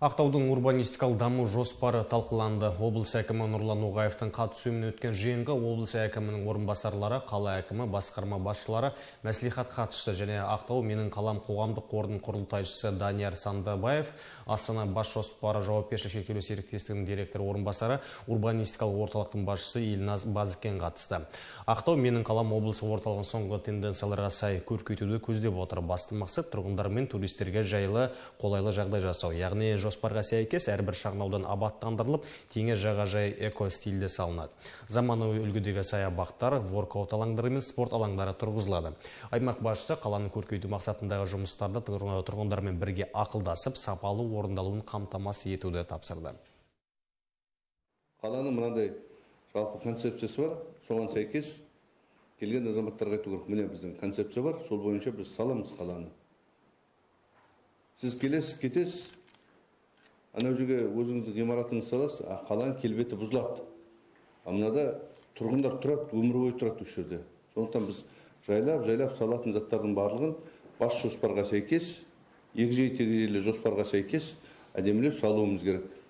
Ақтаудың урбанистикалық даму жоспары талқыланды. Облыс әкімі Нұрлан Ноғаевтың қатысуымен өткен жиынға облыс әкімінің орынбасарлары, қала әкімі, басқарма басшылары, мәслихат хатшысы және Ақтау менің қалам қоғамдық қорының құрылтайшысы Данияр Сандыбаев, Астана бас жоспары жауапкершілігі шектеулі серіктестігінің директоры орынбасары, урбанистикалық орталықтың басшысы Елназ Базыкен қатысты. Ақтау менің қалам облысы орталығын соңғы тенденцияларға сай көркейтуді көздеп отыр. Басты мақсат тұрғындар мен туристерге жайлы, қолайлы жағдай жасау. Яғни жоспарға сәйкес әрбір шағын аудан абаттандырылып, теңіз жағажай эко-стильде салынады. Заманауи үлгідегі саябақтар, воркаут алаңдары мен спорт алаңдары тұрғызылады. Аймақ басшысы қаланы көркейту мақсатындағы жұмыстарды тұрғындармен бірге ақылдасып, сапалы орындалуын қамтамасыз етуді тапсырды. Қаланың мынандай жалпы концепциясы бар, соған сәйкес келген азаматтарға айту керек. Міне біздің концепция бар, сол бойынша біз саламыз қаланы. Сіз келесіз, кетесіз, анау жерге өзіңіздің ғимаратыңыз саласыз, қаланың келбеті бұзылады. Мынада тұрғындар тұрады, өмір бойы тұрады осы жерде. Сондықтан біз жайлап салатын заттардың барлығын бас жоспарға сәйкес, егжей-тегжейлі жоспарға сәйкес әдемілеп салуымыз керек.